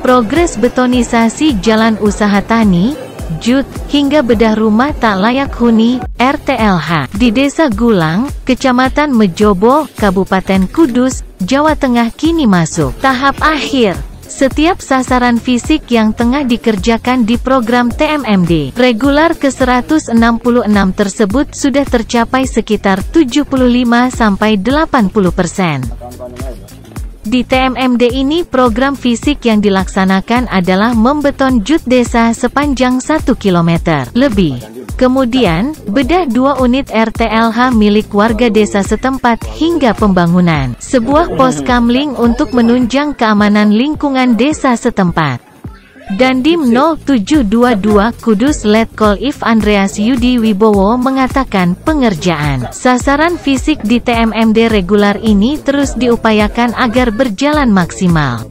progres betonisasi jalan usaha tani, JUT, hingga bedah rumah tak layak huni, RTLH, di Desa Gulang, Kecamatan Mejobo, Kabupaten Kudus, Jawa Tengah kini masuk tahap akhir. Setiap sasaran fisik yang tengah dikerjakan di program TMMD regular ke-166 tersebut sudah tercapai sekitar 75–80%. Di TMMD ini program fisik yang dilaksanakan adalah membeton JUT desa sepanjang 1 km lebih. Kemudian, bedah 2 unit RTLH milik warga desa setempat hingga pembangunan sebuah pos kamling untuk menunjang keamanan lingkungan desa setempat. Dandim 0722 Kudus Letkol If Andreas Yudi Wibowo mengatakan pengerjaan sasaran fisik di TMMD regular ini terus diupayakan agar berjalan maksimal.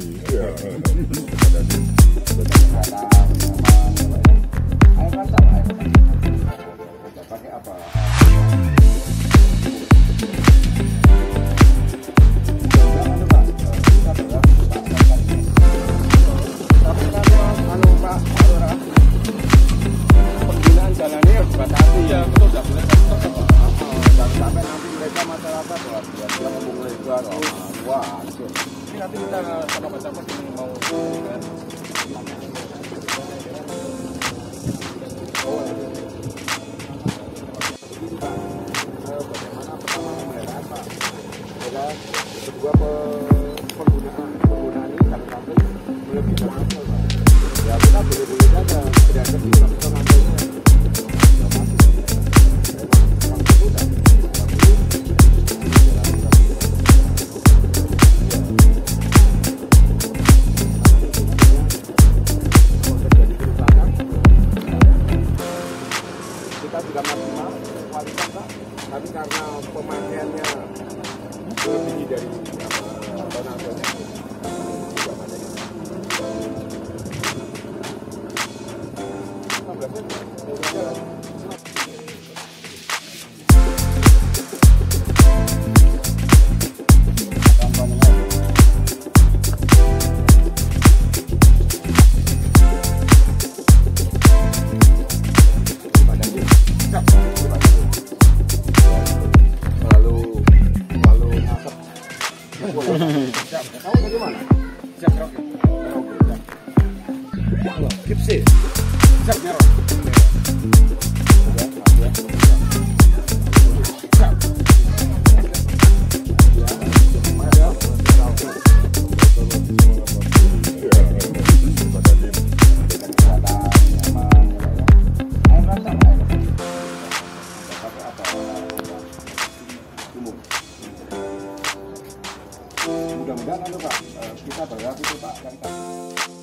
Penggunaan jalannya harus dibatasi ya, betul, tidak boleh sampai nanti mereka masyarakat dia ngomong lebar, wah, ini nanti kita sama masyarakat mau bagaimana pertama pemeliharaan Pak, kedua penggunaan ini jangan sampai lebih berhasil Pak. Ya kita boleh-boleh saja, tidak ada kita bisa ngambilnya. Kita sudah maksimal kualitas Pak, tapi karena pemakaiannya lebih dari tonasenya. Kamu bagaimana? Siap rock. Keep safe. Siap merah. Mudah-mudahan Pak, kita berharap itu Pak kan.